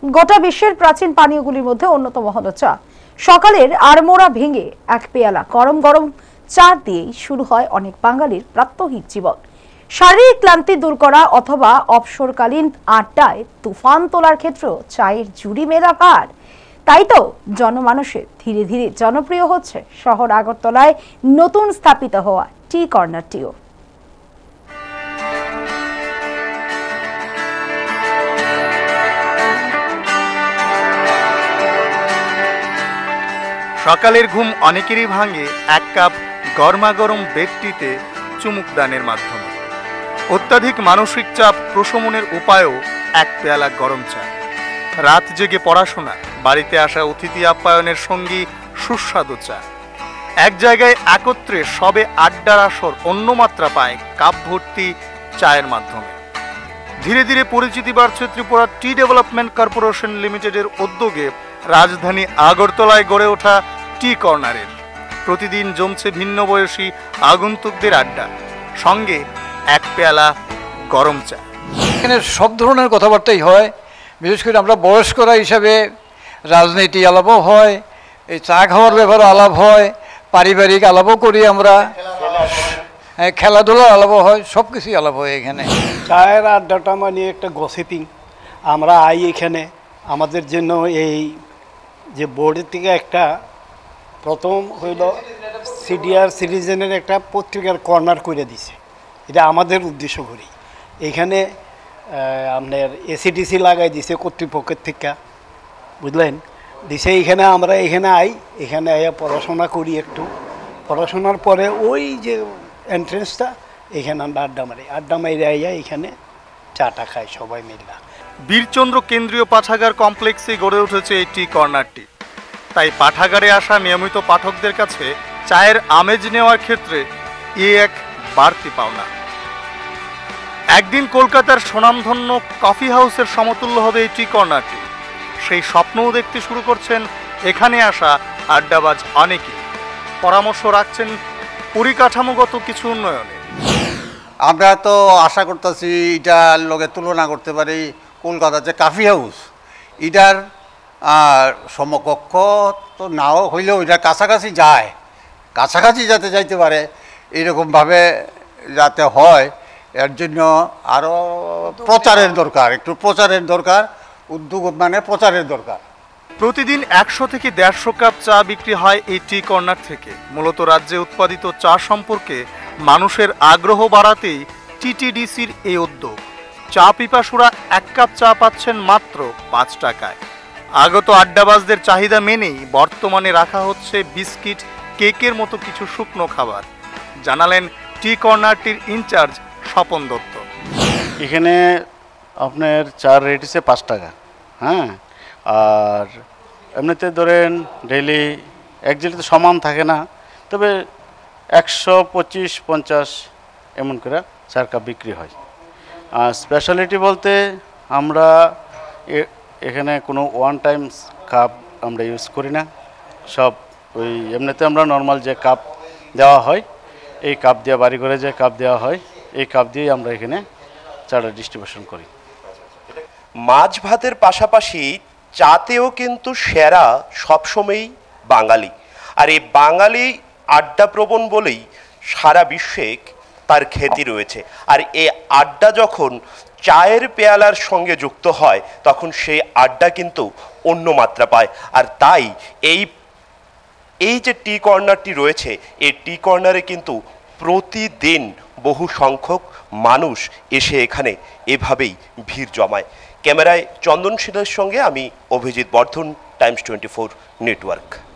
গোটা বিশ্বের প্রাচীন পানীয়গুলির মধ্যে অন্যতম হলো চা। সকালের আড়মোড়া ভেঙে এক পেয়ালা গরম গরম চা দিয়েই শুরু হয় অনেক বাঙালির প্রাত্যহিক জীবন। শারীরিক ক্লান্তি দূর করা অথবা অবসরকালীন আড্ডায় তুফান তোলার ক্ষেত্রেও চায়ের জুড়ি মেলা ভার। তাই তো জনমানসে ধীরে ধীরে জনপ্রিয় হচ্ছে শহর আগরতলায় নতুন স্থাপিত হওয়া টি কর্নারটিও। সকালের ঘুম অনেকেরই ভাঙে এক কাপ গরমাগরম বেড টিতে চুমুক দানের মাধ্যমে। অত্যাধিক মানসিক চাপ প্রশমনের উপায়ও এক পেয়ালা গরম চা। রাত জেগে পড়াশোনা, বাড়িতে আসা অতিথি আপ্যায়নের সঙ্গী সুস্বাদু চা। এক জায়গায় একত্রে সবে আড্ডার আসর অন্য মাত্রা পায় কাপ ভর্তি চায়ের মাধ্যমে। ধীরে ধীরে পরিচিতি বাড়ছে ত্রিপুরা টি ডেভেলপমেন্ট কর্পোরেশন লিমিটেডের উদ্যোগে রাজধানী আগরতলায় গড়ে ওঠা টি কর্নারের। প্রতিদিন জমছে ভিন্ন বয়সী আগন্তুকদের আড্ডা, সঙ্গে এক পেয়ালা গরম চা। এখানে সব ধরনের কথাবার্তাই হয়, বিশেষ করে আমরা বয়স্করা হিসাবে রাজনীতি আলাপও হয়, এই চা খাওয়ার ব্যাপারে আলাপ হয়, পারিবারিক আলাপও করি আমরা, খেলাধুলার আলাপও হয়, সব কিছুই আলাপ হয় এখানে। চায়ের আড্ডাটা মানে একটা গসিপিং। আমরা আই এখানে আমাদের জন্য এই যে বোর্ডের থেকে একটা প্রথম হইল সিনিয়র সিটিজেনের একটা পত্রিকার কর্নার করে দিছে, এটা আমাদের উদ্দেশ্য করি। এখানে আপনার এসিডিসি লাগাই দিছে কর্তৃপক্ষের থেকে, বুঝলেন, দিছে। এখানে আমরা এখানে এখানে আইয়া পড়াশোনা করি, একটু পড়াশোনার পরে ওই যে এন্ট্রেন্সটা এখানে আমরা আড্ডা মারি আইয়া এখানে চাটা খাই সবাই মিলে। বীরচন্দ্র কেন্দ্রীয় পাঠাগার কমপ্লেক্সে গড়ে উঠেছে এই টি কর্নারটি। তাই পাঠাগারে আসা নিয়মিত পাঠকদের কাছে চায়ের আমেজ নেওয়ার ক্ষেত্রে এক বাড়তি পাওনা। একদিন কলকাতার স্বনামধন্য কফি হাউসের সমতুল্য হবে এই টি কর্নারটি। সেই স্বপ্নও দেখতে শুরু করছেন এখানে আসা আড্ডাবাজ অনেকেই। পরামর্শ রাখছেন পরিকাঠামোগত কিছু উন্নয়নে। আমরা তো আশা করতেছি এটার লগে তুলনা করতে পারি কলকাতার যে কফি হাউস, এটার সমকক্ষ তো নাও হইলেও এটা কাছাকাছি যায়, কাছাকাছি যাতে যাইতে পারে এরকমভাবে যাতে হয়, এর জন্য আরও প্রচারের দরকার, একটু প্রচারের দরকার, উদ্যোগ মানে প্রচারের দরকার। প্রতিদিন 100 থেকে 150 কাপ চা বিক্রি হয় এই টি কর্নার থেকে। মূলত রাজ্যে উৎপাদিত চা সম্পর্কে মানুষের আগ্রহ বাড়াতেই টিটিডিসির এই উদ্যোগ। চা পিপাসুরা এক কাপ চা পাচ্ছেন মাত্র 5 টাকায়। আগত আড্ডাবাজদের চাহিদা মেনেই বর্তমানে রাখা হচ্ছে বিস্কিট, কেকের মতো কিছু শুকনো খাবার, জানালেন টি কর্নারটির ইনচার্জ স্বপন দত্ত। এখানে আপনার চার রেট হচ্ছে 5 টাকা, হ্যাঁ। আর এমনিতে ধরেন ডেইলি একজাক্টলি তো সমান থাকে না, তবে 125-50 এমন করে 4 কাপ বিক্রি হয়। আর স্পেশালিটি বলতে আমরা এখানে কোনো ওয়ান টাইম কাপ আমরা ইউজ করি না, সব ওই এমনিতে আমরা নর্মাল যে কাপ দেওয়া হয়, এই কাপ দিয়ে বাড়ি করে যে কাপ দেওয়া হয়, এই কাপ দিয়েই আমরা এখানে চাটা ডিস্ট্রিবিউশন করি। মাছ ভাতের পাশাপাশি চাতেও কিন্তু সেরা সবসময়ই বাঙালি। আর এই বাঙালি আড্ডাপ্রবণ বলেই সারা বিশ্বে তার খ্যাতি রয়েছে। আর এই আড্ডা যখন চায়ের পেয়ালার সঙ্গে যুক্ত হয় তখন সেই আড্ডা কিন্তু অন্য মাত্রা পায়। আর তাই এই যে টি কর্নারটি রয়েছে, এই টি কর্নারে কিন্তু প্রতিদিন বহু সংখ্যক মানুষ এসে এখানে এভাবেই ভিড় জমায়। ক্যামেরায় চন্দন শীলের সঙ্গে আমি অভিজিৎ বর্ধন, টাইমস 24 নেটওয়ার্ক।